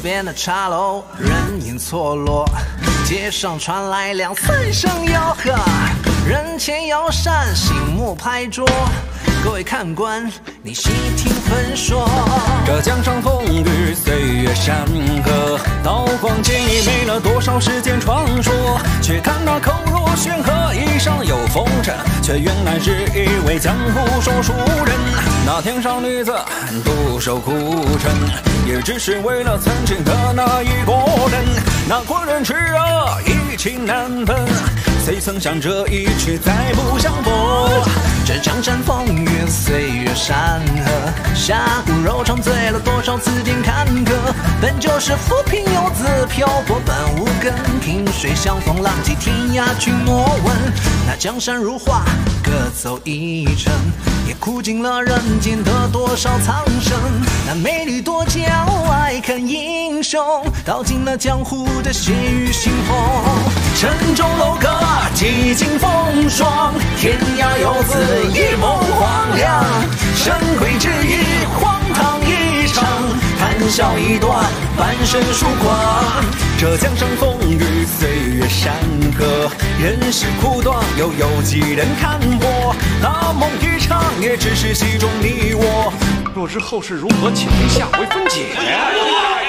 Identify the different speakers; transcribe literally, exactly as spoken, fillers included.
Speaker 1: 边的茶楼，人影错落，街上传来两三声吆喝，人前摇扇，醒目拍桌。各位看官，你细听分说。
Speaker 2: 这江上风雨，岁月山河，刀光剑影没了多少时间传说。却看那口若悬河，衣上有风尘，却原来是一位江湖说书人。那天上女子独守孤城，也只是为了曾经的那一个人。那国人炽热，一情难分，谁曾想这一去再不相逢。
Speaker 1: 这江山风雨，岁月山河，侠骨柔肠醉了多少紫金坎坷。本就是浮萍游子，漂泊本无根，萍水相逢，浪迹天涯去莫问。那江山如画，各走一程，也苦尽了人间的多少苍生。那美丽多娇，爱看英雄，道尽了江湖的血雨腥风。城中楼阁，几经风霜，天涯游子一梦黄粱。神会之意，荒唐一场，谈笑一段，半生曙光。
Speaker 2: 这江上风雨，岁月山河，人世苦短，又有几人看破？那梦一场，也只是戏中你我。
Speaker 3: 若知后事如何，请听下回分解。